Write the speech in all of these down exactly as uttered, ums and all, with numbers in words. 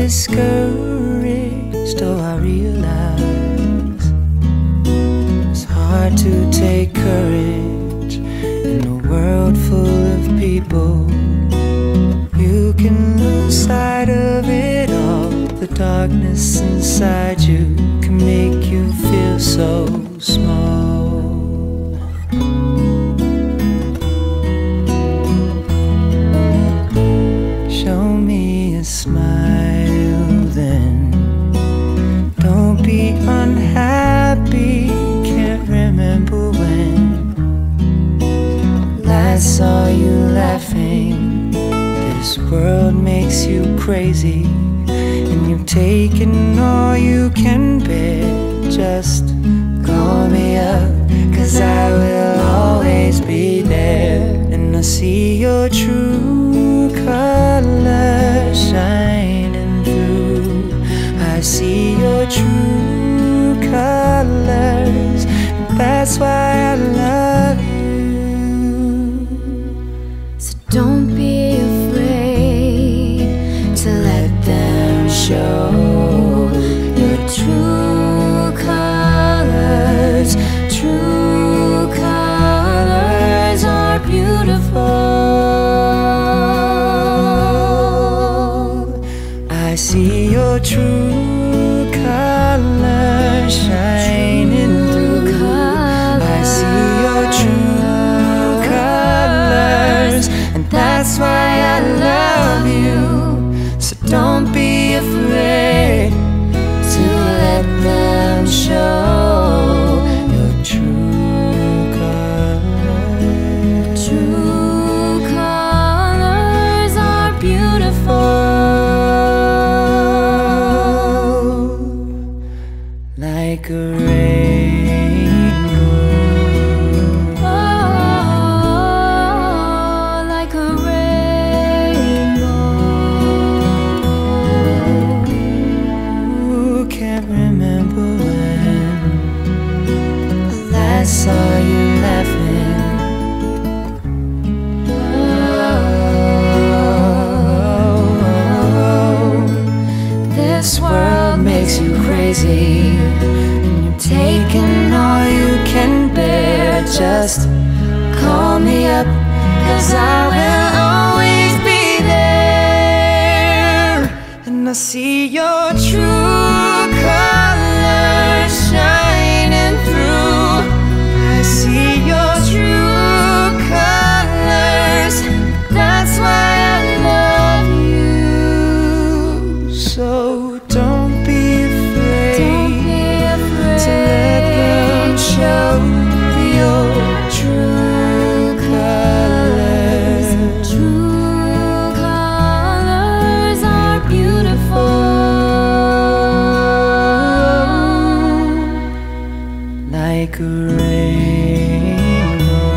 discouraged. Oh, I realize it's hard to take courage in a world full of people. You can lose sight of it all. The darkness inside you can make you feel so small. Show me a smile then. Don't be unhappy. Can't remember when last saw you laughing. This world makes you crazy, and you've taken all you can bear. Just call me up, 'cause I will always be there. And I see your true colors shining through. I see your true colors, and that's why I love you. So don't be afraid to let them show your true colors. True colors are beautiful. I see your true colors shining through. I see your true colors, and that's why I love you. So don't be afraid to let them show your true colors. True colors are beautiful, like a rainbow. Oh, like a rainbow. Ooh, can't remember when I last saw you laughing. Oh, this world makes you crazy, and you're taking all you can bear. Just call me up, 'cause I will always be there. And I see your true colors shining through. I see your true colors. That's why I love you. So don't be afraid, don't be afraid to let them show your true colors. True colors are beautiful, like a rainbow.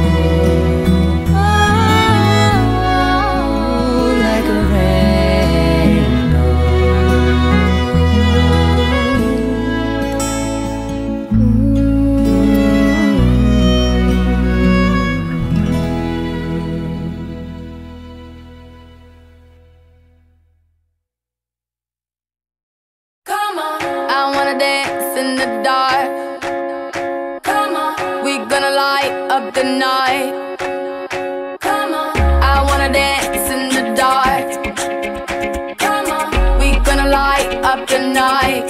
Oh, like a rainbow. Come on, I wanna dance in the dark. Come on, we gonna light up the night. Come on, I wanna dance in the dark. Come on, we gonna light up the night.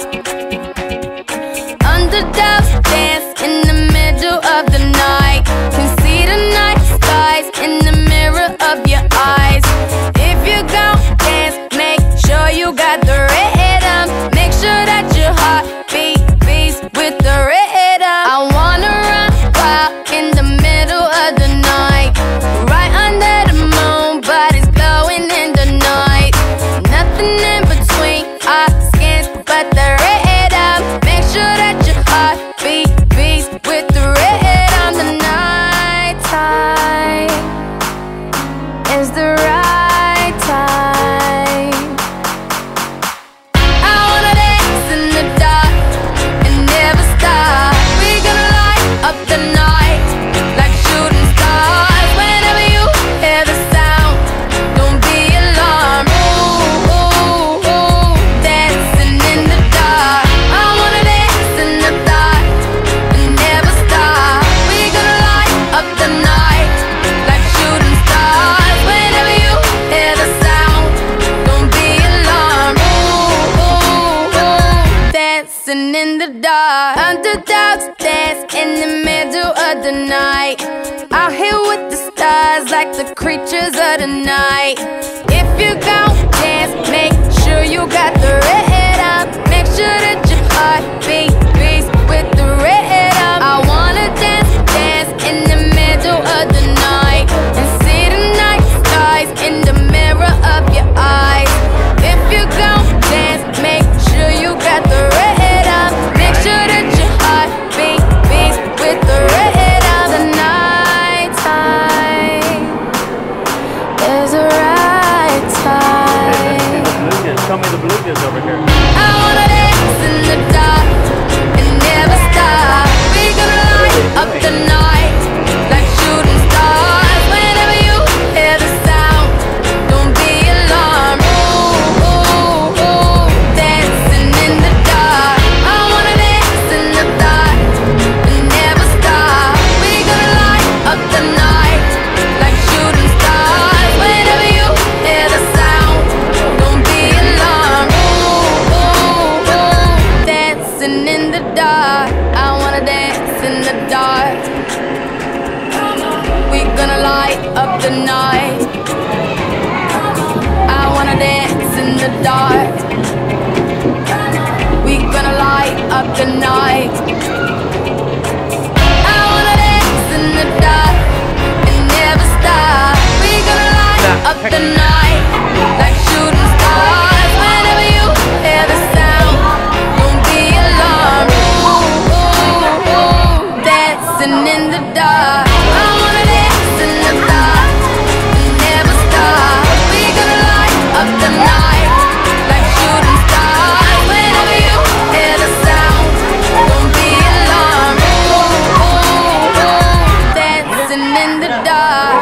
Underdogs dance in the middle of the night. Can see the night skies in the mirror of your eyes. If you gon' dance, make sure you got the rhythm. Make sure that your heart beat beats with the rhythm. I wanna run wild in the middle of the night. of the night. Out here with the stars like the creatures of the night. If you gon' dance, make sure you got the red up. Make sure that your heart beat beats with the red up. I wanna dance, dance in the middle of the night and see the night skies in the mirror of your eyes. If you gon' dance, make sure you got the red up. Make sure that your heart beat beats with the red up. The night time, there's a right time. Tell me the bluegill over here. I wanna dance in the dark and never stop. We gonna light up the night like shooting stars. Whenever you hear the sound, don't be alarmed. Ooh, ooh, ooh, dancing in the dark. I wanna dance in the dark and never stop. We gonna light up the night like shooting stars. Whenever you hear the sound, don't be alarmed. Ooh, ooh, ooh, dancing in the dark. I wanna dance in the dark. We gonna light up the night. I wanna dance in the dark. We gonna light up the night. I wanna dance in the dark and never stop. We gonna light up the night like shooting stars. Whenever you hear the sound, don't be alarmed. Ooh, ooh, ooh, dancing in the dark. I wanna dance in the dark and never stop. We gonna light up the night like shooting stars. Whenever you hear the sound, don't be alarmed. Ooh, ooh, ooh, dancing in the dark.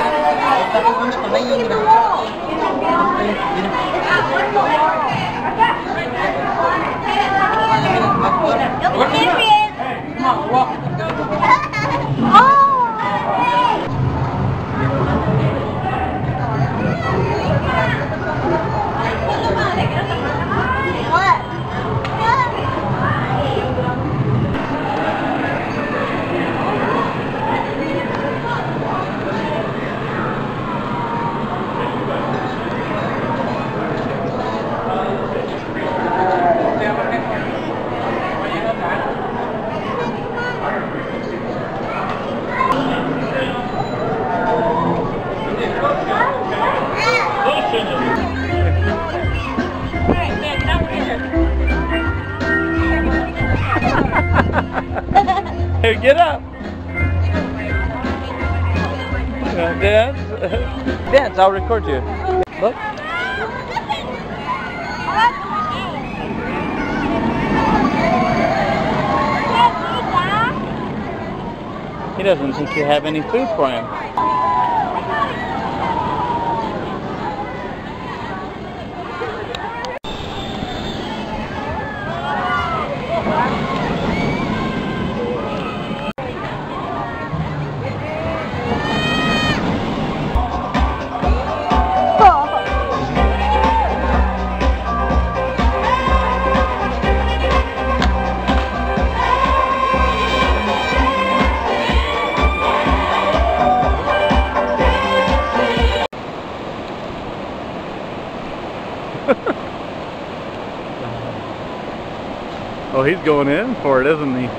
Hey, get up. Uh, dance. Dance, I'll record you. Look. He doesn't think you have any food for him. Oh, he's going in for it, isn't he?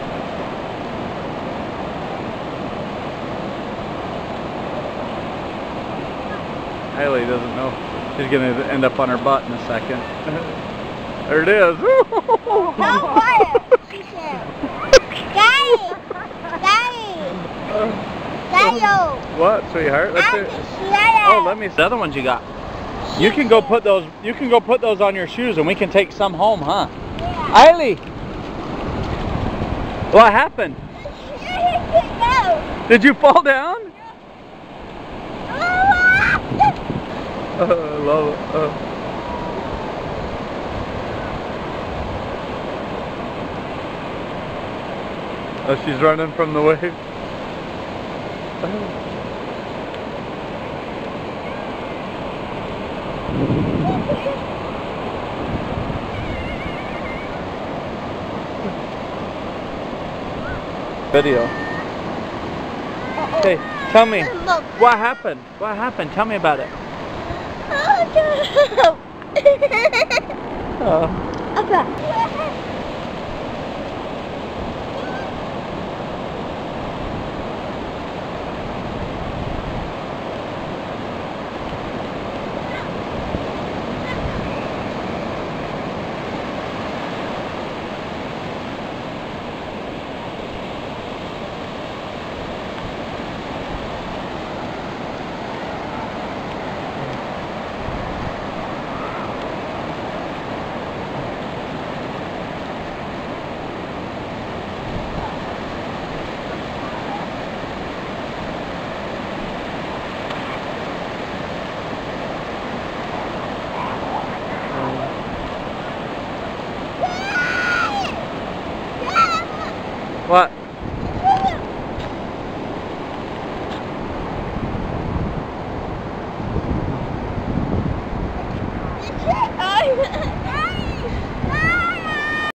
Hailey doesn't know. She's going to end up on her butt in a second. There it is. Oh, what? She said. Daddy! Daddy! Daddy! What, sweetheart? Let's see. Daddy! Oh, let me see the other ones you got. You can go put those. You can go put those on your shoes, and we can take some home, huh? Yeah. Hailey, what happened? No. Did you fall down? Oh, I love it. Oh. Oh, she's running from the wave. Oh. Video. Okay, tell me. What happened? What happened? Tell me about it. Oh. What?